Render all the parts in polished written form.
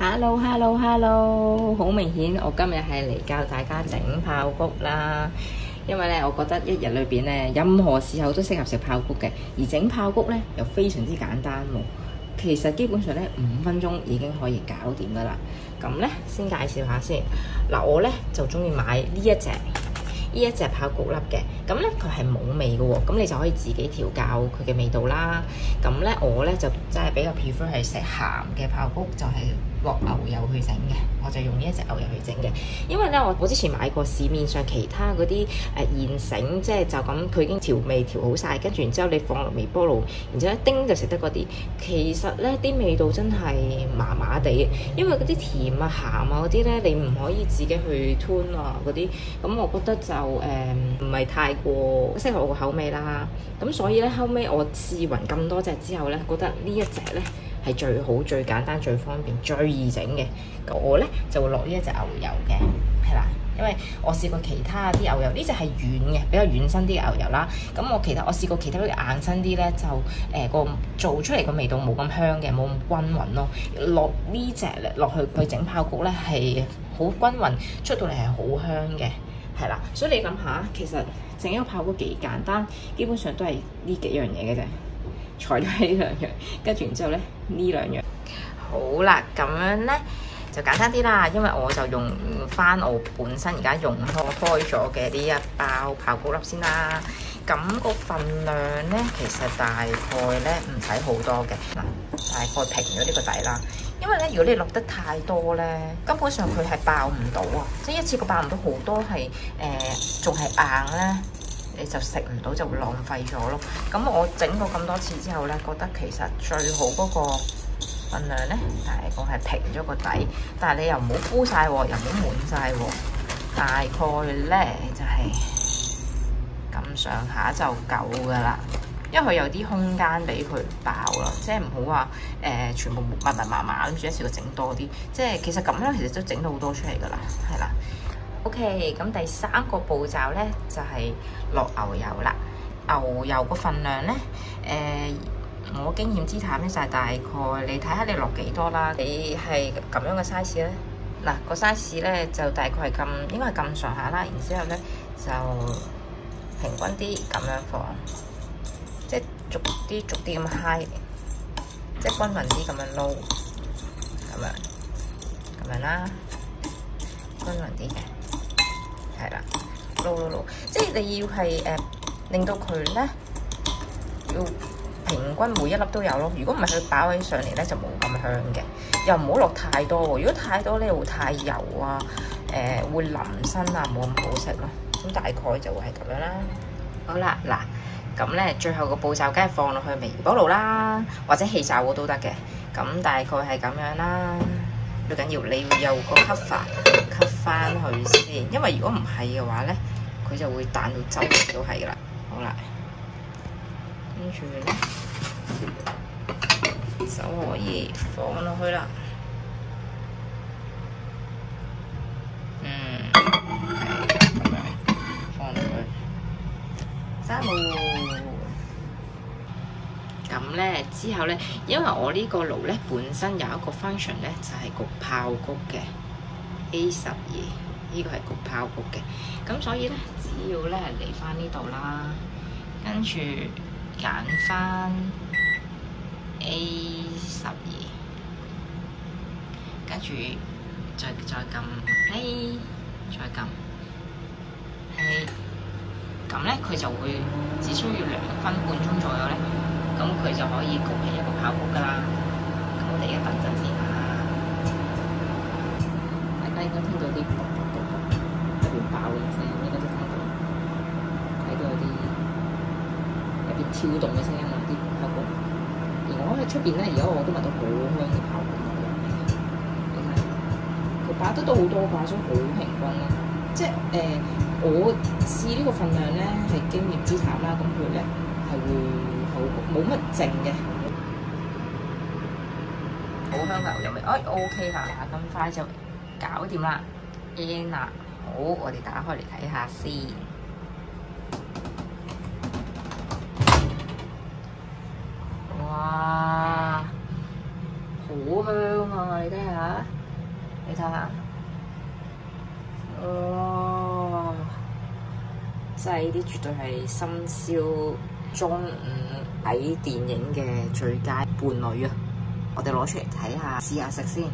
Hello，好明顯我今日係嚟教大家整爆谷啦。因為咧，我覺得一日裏邊咧，任何時候都適合食爆谷嘅，而整爆谷咧又非常之簡單喎。其實基本上咧5分鐘已經可以搞掂噶啦。咁咧先介紹下先。嗱，我咧就中意買呢一隻爆谷粒嘅。咁咧佢係冇味嘅喎，咁你就可以自己調校佢嘅味道啦。咁咧我咧就真係比較 prefer 係食鹹嘅爆谷，就係落牛油去整嘅。我就用呢一隻牛油去整嘅，因為咧我之前買過市面上其他嗰啲現成，即係就咁佢已經調味調好晒，跟住然之後你放落微波爐，然之後一叮就食得嗰啲。其實咧啲味道真係麻麻地，因為嗰啲甜啊鹹啊嗰啲咧，你唔可以自己去吞啊嗰啲，咁我覺得就唔係太過適合我個口味啦。咁所以咧後尾我試勻咁多隻之後咧，覺得呢一隻咧係最好、最簡單、最方便、最易整嘅。我咧就會落呢一隻牛油嘅，係啦，因為我試過其他啲牛油，呢隻係軟嘅，比較軟身啲嘅牛油啦。咁我試過其他啲硬身啲咧，就個做出嚟個味道冇咁香嘅，冇咁均勻咯。落呢隻落去整爆谷咧係好均勻，出到嚟係好香嘅，係啦。所以你諗下，其實整一個爆谷幾簡單，基本上都係呢幾樣嘢嘅啫。材料係呢兩樣，跟住然之後咧呢兩樣。好啦，咁樣咧就簡單啲啦，因為我就用翻我本身而家用開咗嘅呢一包爆谷粒先啦。咁個份量咧，其實大概咧唔使好多嘅。嗱，大概平咗呢個底啦。因為咧，如果你落得太多咧，根本上佢係爆唔到啊！即係一次過爆唔到，好多係仲係硬咧。你就食唔到，就會浪費咗咯。咁我整過咁多次之後咧，覺得其實最好嗰個份量咧，大概係平咗個底，但係你又唔好敷晒，又唔好滿晒，大概咧就係咁上下就夠噶啦。因為佢有啲空間俾佢爆啦，即係唔好話全部密麻麻，諗住一次過整多啲。即係其實咁樣其實都整到好多出嚟噶啦，係啦。OK， 咁第3個步驟咧就係落牛油啦。牛油個份量咧，我經驗之談咧就係大概你睇下你落幾多啦。你係咁樣嘅 size 咧，嗱個 size 咧就大概係咁，應該係咁上下啦。然之後咧就平均啲咁樣放，即係逐啲咁揩，即係均勻啲咁樣撈，咁樣啦，均勻啲嘅。係啦，撈，即係你要係令到佢咧要平均每一粒都有咯。如果唔係佢爆起上嚟咧就冇咁香嘅，又唔好落太多喎。如果太多咧會太油啊，會腍身啊，冇咁好食咯。咁大概就會係咁樣啦。好啦，嗱咁咧最後個步驟梗係放落去微波爐啦，或者氣炸鍋都得嘅。咁大概係咁樣啦。最緊要你要有個吸翻去先，因為如果唔係嘅話咧，佢就會彈到周圍都係噶啦。好啦，跟住咧就可以放落去啦。咁樣放落去，生冇。咁咧之後咧，因為我呢個爐咧本身有一個 function 咧，就係焗爆谷嘅 A12，呢個係焗爆谷嘅。咁所以咧，只要咧嚟翻呢度啦，跟住揀翻 A12，跟住再撳 play， 再撳 play，咁咧佢就會只需要2分半鐘左右咧。咁佢就可以焗起一個爆谷噶啦。咁我哋而家等陣先嚇，大家應該聽到啲噗噗噗噗一邊爆嘅聲，應該都聽到，睇到有啲入邊跳動嘅聲音啊，啲爆谷。而我喺出邊咧，而家我都聞到好香嘅爆谷味。你睇，佢爆得都好多㗎，所以好平均咯。即係我試呢個份量咧係經驗之談啦，咁佢咧係會。冇乜剩嘅，好香牛油味。OK 啦，咁快就搞掂啦。啦，好，我哋打開嚟睇下先。哇，好好香啊！你睇下，你睇下，哇！真係呢啲絕對係深宵中午睇電影嘅最佳伴侶啊！我哋攞出嚟睇下，試下食先。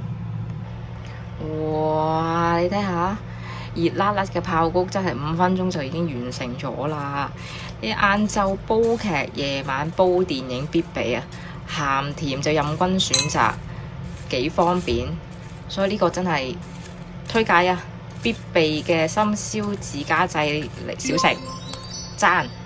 哇！你睇下，熱辣辣嘅爆谷真係5分鐘就已經完成咗啦！你晏晝煲劇，夜晚煲電影必備啊！鹹甜就任君選擇，幾方便，所以呢個真係推介啊！必備嘅深宵自家製小食，讚！